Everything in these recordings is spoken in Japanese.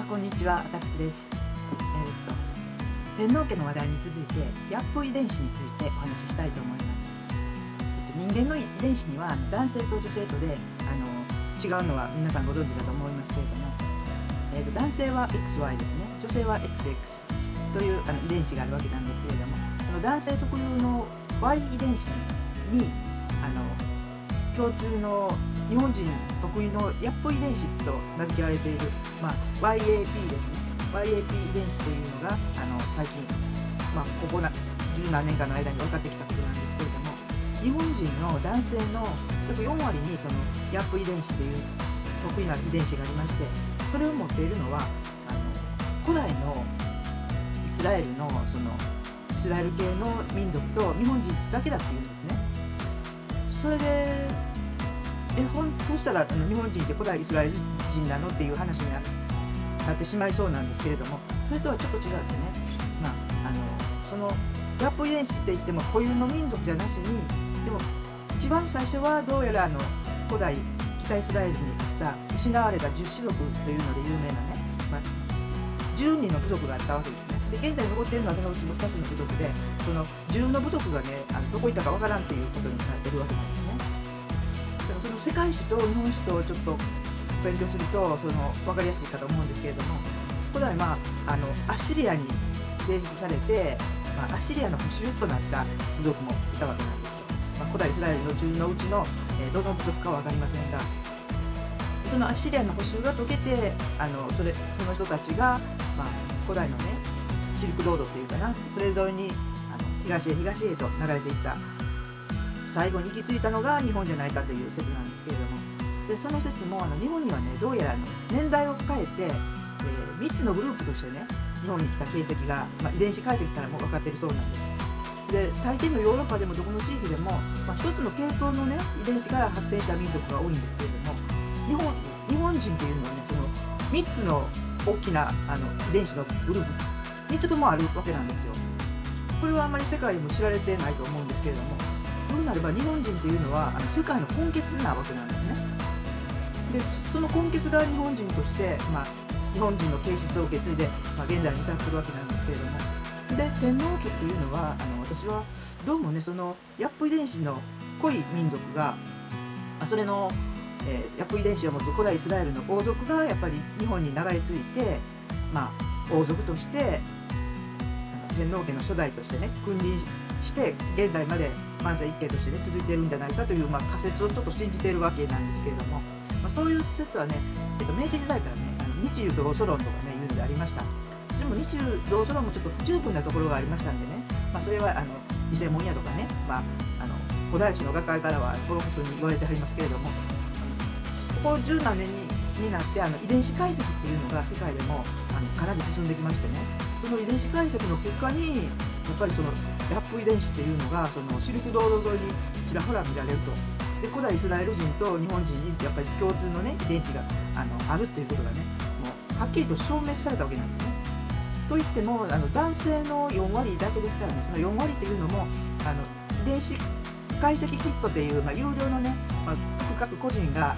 こんにちは、あかつきです。天皇家の話題に続いて、ヤップ遺伝子についてお話ししたいと思います。人間の遺伝子には男性と女性とで違うのは皆さんご存知だと思いますけれども、男性は XY ですね、女性は XX という遺伝子があるわけなんですけれども、この男性特有の Y 遺伝子に共通の日本人特異のヤップ遺伝子と名付けられている、YAP ですね。YAP 遺伝子というのが最近、ここ十何年間の間に分かってきたことなんですけれども、日本人の男性の約4割にそのヤップ遺伝子という得意な遺伝子がありまして、それを持っているのは古代のイスラエルのイスラエル系の民族と日本人だけだっていうんですね。それでそうしたら日本人って古代イスラエル人なのっていう話になってしまいそうなんですけれども、それとはちょっと違ってね、そのヤップ遺伝子って言っても固有の民族じゃなしに、でも一番最初はどうやら古代北イスラエルにあった失われた10種族というので有名なね、12の部族があったわけですね。で現在残っているのはそのうちの2つの部族で、その10の部族がねどこ行ったかわからんということになっているわけなんですね。その世界史と日本史とちょっと勉強すると分かりやすいかと思うんですけれども、古代アッシリアに征服されて、アッシリアの捕囚となった部族もいたわけなんですよ。古代イスラエルの10のうちのどの部族かは分かりませんが、そのアッシリアの捕囚が解けてその人たちが、古代のねシルクロードっていうかな、それぞれに東へ東へと流れていった最後に行き着いたのが日本じゃないかという説なんですけれども、でその説も日本にはねどうやら年代を変えて、3つのグループとしてね日本に来た形跡が、遺伝子解析からも分かっているそうなんです。で大抵のヨーロッパでもどこの地域でも、一つの系統のね遺伝子から発展した民族が多いんですけれども、日本人っていうのはねその3つの大きな遺伝子のグループ3つともあるわけなんですよ。これはあまり世界でも知られてないと思うんですけれども、どうなれば日本人っていうのは世界の根血なわけなんですね。でその根血が日本人として、日本人の形質を受け継いで、現在に至っているわけなんですけれども、で天皇家というのは私はどうもねそのヤップ遺伝子の濃い民族がそれの、ヤップ遺伝子を持つ古代イスラエルの王族がやっぱり日本に流れ着いて、王族として天皇家の初代としてね君臨して現在まで万世一系としてね続いているんじゃないかという、仮説をちょっと信じているわけなんですけれども、そういう説はね、明治時代からね日中同祖論とかねいうのでありました。でも日中同祖論もちょっと不十分なところがありましたんでね、それは偽物やとかね、古代史の画家からはボロクソに言われてありますけれども、ここ十何年になって遺伝子解析っていうのが世界でもかなり進んできましてね、その遺伝子解析の結果にやっぱりそのヤップ遺伝子っていうのがそのシルク道路沿いにちらほら見られると。で古代イスラエル人と日本人にやっぱり共通のね遺伝子があるっていうことがねもうはっきりと証明されたわけなんですね。といっても男性の4割だけですからね、その4割っていうのも遺伝子解析キットっていう、有料のね、各個人が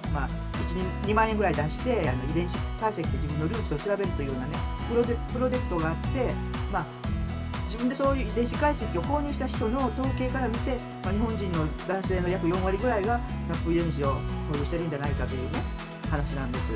1、2万円ぐらい出して遺伝子解析で自分のルーツを調べるというようなねプロジェクトがあって、自分でそういう遺伝子解析を購入した人の統計から見て、日本人の男性の約4割ぐらいがヤップ遺伝子を保有してるんじゃないかというね話なんです。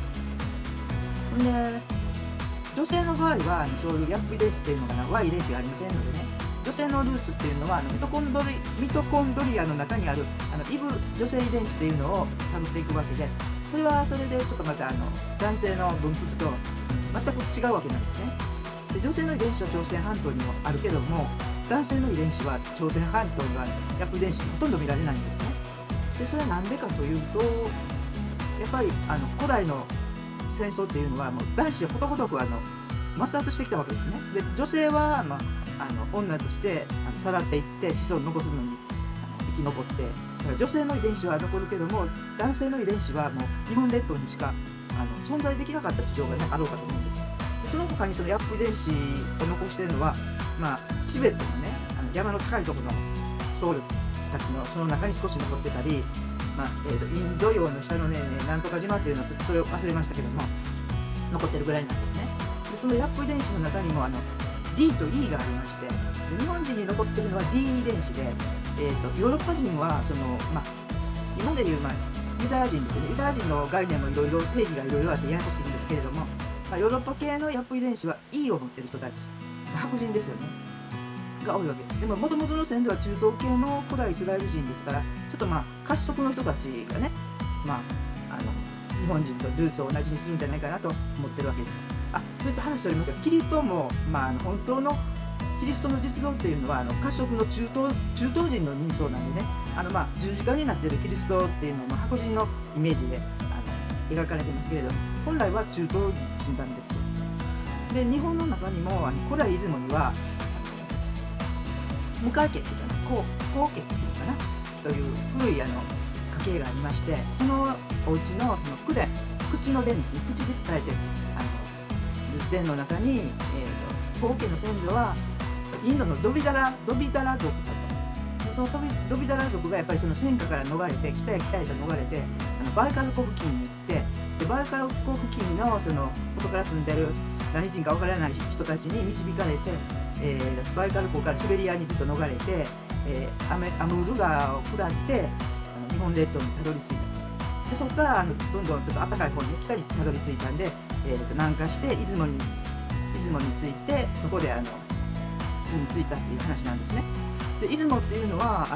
で女性の場合はそういうヤップ遺伝子というのがY遺伝子がありませんのでね、女性のルーツっていうのはミトコンドリアの中にあるイブ女性遺伝子というのを探っていくわけで、それはそれでちょっとまた男性の分布と全く違うわけなんですね。で女性の遺伝子は朝鮮半島にもあるけども、男性の遺伝子は朝鮮半島にはヤップ遺伝子ほとんど見られないんですね。でそれは何でかというと、やっぱり古代の戦争っていうのはもう男子はことごとく抹殺してきたわけですね。で女性は、女としてさらっていって子孫を残すのに生き残って、だから女性の遺伝子は残るけども男性の遺伝子はもう日本列島にしか存在できなかった事情が、あろうかと思うんです。その他にそのヤップ遺伝子を残しているのは、チベットのね山の高いところの僧侶たちのその中に少し残ってたり、インド洋の下のねなんとか島っていうのはそれを忘れましたけども、 残ってるぐらいなんですね。でそのヤップ遺伝子の中にもD と E がありまして、日本人に残ってるのは D 遺伝子で、ヨーロッパ人は日本でいう、ユダヤ人ですね。ユダヤ人の概念もいろいろ定義がいろいろあってややこしいんですけれども、ヨーロッパ系のヤップ遺伝子は E を持ってる人たち、白人ですよね、が多いわけでも、もともとの先祖は中東系の古代イスラエル人ですから、ちょっと褐色の人たちがね、日本人とルーツを同じにするんじゃないかなと思ってるわけです。そういった話しておりますが、キリストも、本当のキリストの実像っていうのは褐色の中東人の人相なんでね、十字架になっているキリストっていうのも白人のイメージで描かれてますけれども、本来は中東人なんですよ。で日本の中にも古代出雲には向家っていうかな、皇家っていうかなという古い家系がありまして、そのお家のその口の伝ですね、口で伝えてる伝の中に、皇家の先祖はインドのドビダラ族だと。そのドビダラ族がやっぱりその戦火から逃れて、北へと逃れてバイカル湖付近に行って、でバイカル湖付近のその元から住んでる何人か分からない人たちに導かれて、バイカル湖からシベリアにずっと逃れて、アムール川を下って日本列島にたどり着いた。でそこからどんどんちょっと暖かい方に北にたどり着いたんで、南下して出雲に着いて、そこで住み着いたっていう話なんですね。で出雲っていうのは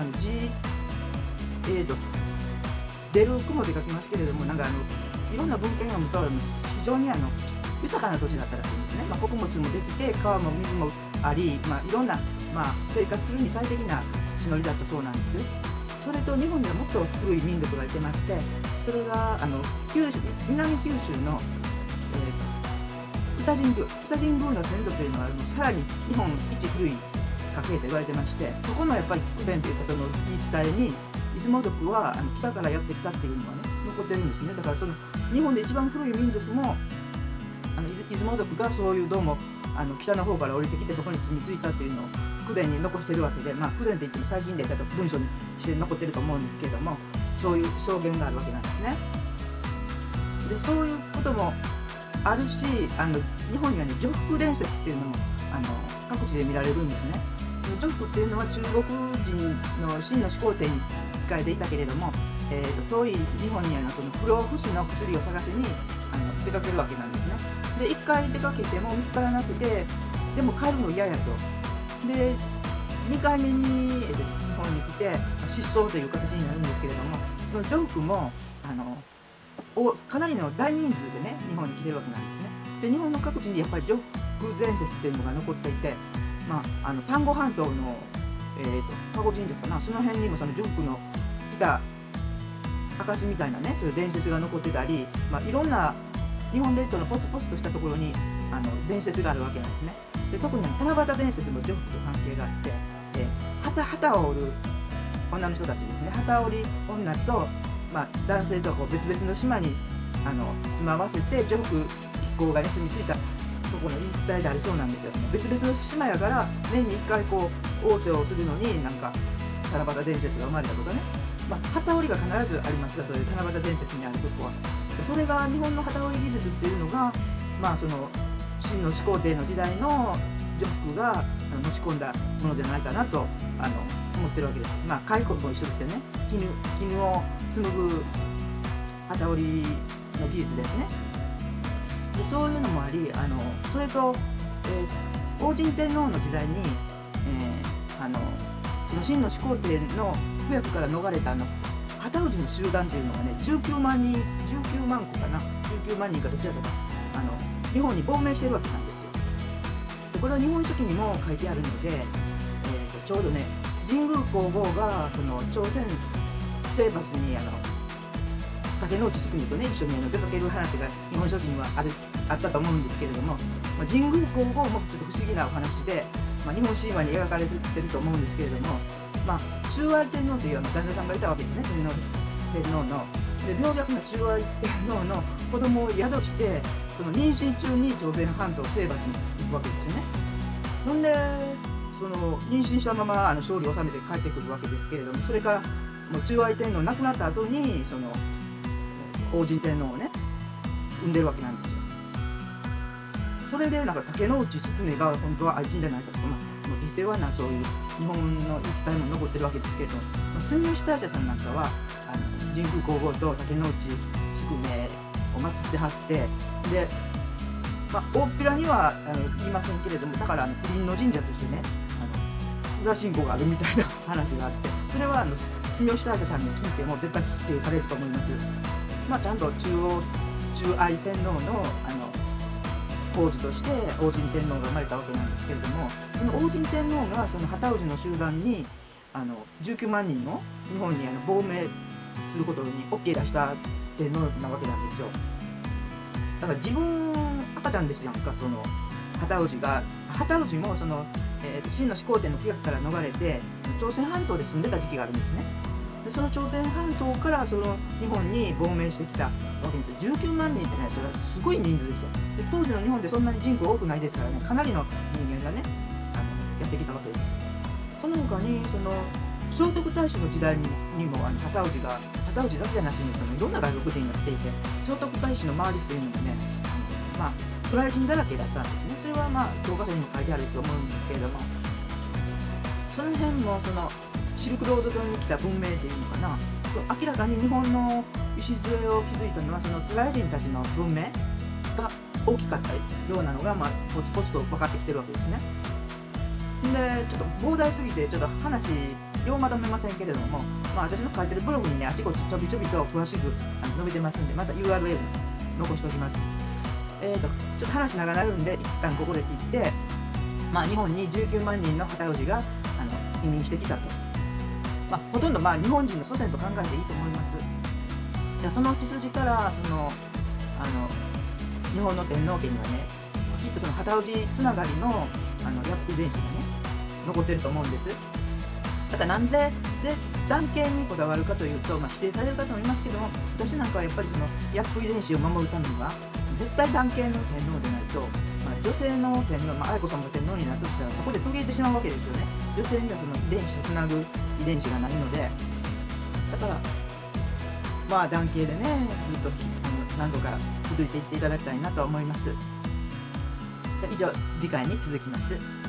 出る雲で書きますけれども、いろんな文献を読むと非常に豊かな土地だったらしいんですね。穀物もできて川も水もあり、いろんな、生活するに最適な地のりだったそうなんです。それと日本にはもっと古い民族がいてまして、それが南九州の、宇佐神宮の先祖というのはさらに日本一古い家系と言われてまして、そこのやっぱり口伝というかその言い伝えに出雲族は北からやってきたっていうのはね残ってるんですね。だからその日本で一番古い民族も出雲族がそういうどうも北の方から降りてきてそこに住み着いたっていうのを口伝に残してるわけで、口伝って言っても最近でちょっと文章にして残ってると思うんですけれども、そういう証言があるわけなんですね。でそういうこともあるし、日本にはね徐福伝説っていうのも各地で見られるんですね。徐福っていうのは中国人の秦の始皇帝に仕えていたけれども、遠い日本にはその不老不死の薬を探しに出かけるわけなんですね。で1回出かけても見つからなくて、でも帰るの嫌やと。で2回目に日本に来て失踪という形になるんですけれども、その徐福もかなりの大人数でね日本に来てるわけなんですね。で日本の各地にやっぱり徐福伝説っていうのが残っていて、丹後半島の丹後神社かな、その辺にもその徐福の来た証みたいなねそういう伝説が残ってたり、いろんな日本列島のポツポツとしたところに伝説があるわけなんですね。で特に七夕伝説も徐福と関係があって、旗を織る女の人たちですね、旗織り女と、男性とは別々の島に住まわせて徐福一行がね住み着いたところの言い伝えであるそうなんですよ。別々の島やから年に1回仰せをするのに七夕伝説が生まれたことね、旗織りが必ずありますが、そういう七夕伝説にあるとこはそれが日本の旗織り技術っていうのがその秦の始皇帝の時代の徐福が持ち込んだものじゃないかなと思ってるわけです。蚕も一緒ですよね。絹を紡ぐ旗織りの技術ですね。でそういうのもあり、それと、王神天皇の時代に、その秦の始皇帝の府役から逃れた旗氏の集団っていうのがね19万個かな、19万人かどちらか日本に亡命しているわけなんですよ。でこれは日本書紀にも書いてあるので、ちょうどね神宮皇后がその朝鮮征伐に竹之内宿儺とね一緒に出かける話が日本書紀にはあったと思うんですけれども、神宮皇后もちょっと不思議なお話で、日本神話に描かれてると思うんですけれども、中愛天皇という旦那さんがいたわけですね、天皇の。で病弱な中愛天皇の子供を宿してその妊娠中に朝鮮半島を征伐に行くわけですよね。ほんでその妊娠したまま勝利を収めて帰ってくるわけですけれども、それからもう中愛天皇亡くなった後にその王神天皇をね産んでるわけなんですよ。 それでなんか竹之内宿根が本当は愛人じゃないかとか、下世話なそういう日本の言い伝えも残ってるわけですけれど、住吉大社さんなんかは神功皇后と竹之内宿根を祀ってはって、で、大っぴらには言いませんけれども、だから不倫の神社としてね裏信仰があるみたいな話があって、それは住吉大社さんに聞いても絶対否定されると思います。ちゃんと中愛天皇の皇子として王神天皇が生まれたわけなんですけれども、その王神天皇がその旗氏の集団に19万人の日本に亡命することに OK 出した天皇なわけなんですよ。だから自分赤たんですやんか、その旗氏もその、秦の始皇帝の規約から逃れて朝鮮半島で住んでた時期があるんですね。でその朝鮮半島からその日本に亡命してきたわけですよ。19万人ってね、それはすごい人数ですよ。で当時の日本でそんなに人口多くないですからね、かなりの人間がねやってきたわけですよ。その他にその聖徳太子の時代にも旗氏だけじゃなしにいろんな外国人が来ていて、聖徳太子の周りっていうのがね渡来人だらけだったんですね。それは教科書にも書いてあると思うんですけれども、その辺もそのシルクロード上に来た文明っていうのかな、明らかに日本の礎を築いたのはその渡来人たちの文明が大きかったようなのがポツポツと分かってきてるわけですね。でちょっと膨大すぎてちょっと話ようまとめませんけれども、私の書いてるブログにねあちこちちょびちょびと詳しく述べてますんで、また URL 残しておきます。ちょっと話長なるんで一旦ここで切って、日本に19万人の旗氏が移民してきたと、ほとんど日本人の祖先と考えていいと思います。でその血筋からその日本の天皇家にはねきっとその旗氏つながりのヤップ遺伝子がね残ってると思うんです。だからなんで男系にこだわるかというと、否定される方もいますけども、私なんかはやっぱりそのヤップ遺伝子を守るためには絶対男系の天皇でないと、女性の天皇、愛子さんが天皇になったとしたらそこで途切れてしまうわけですよね。女性にはその遺伝子とつなぐ遺伝子がないので、だから男系でねずっと何度か続いていっていただきたいなと思います。以上、次回に続きます。